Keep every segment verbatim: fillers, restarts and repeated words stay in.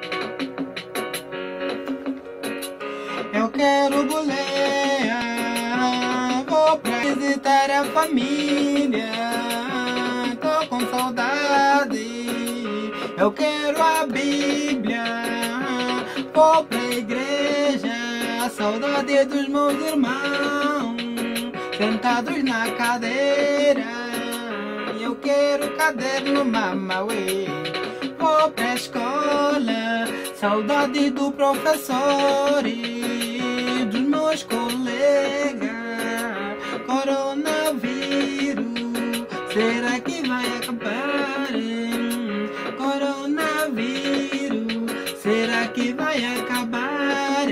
Eu quero boleia, vou pra visitar a família, tô com saudade. Eu quero a Bíblia, vou pra igreja, saudade dos meus irmãos, sentados na cadeira. Eu quero caderno, mamauê, vou pra escola, saudade do professor e dos meus colegas. Coronavírus, será que vai acabar? Coronavírus, será que vai acabar?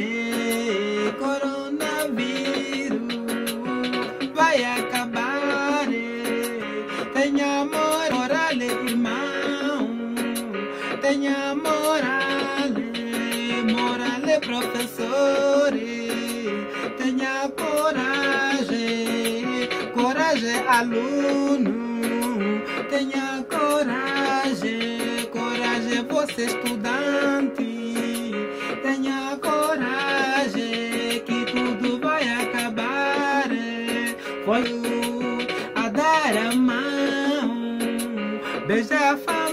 Coronavírus, vai acabar. Tenha moral, irmão, tenha moral, moral, professor, tenha coragem, coragem, aluno, tenha coragem, coragem, você estudante, tenha coragem, que tudo vai acabar. Foi a dar a mão, beijar a família,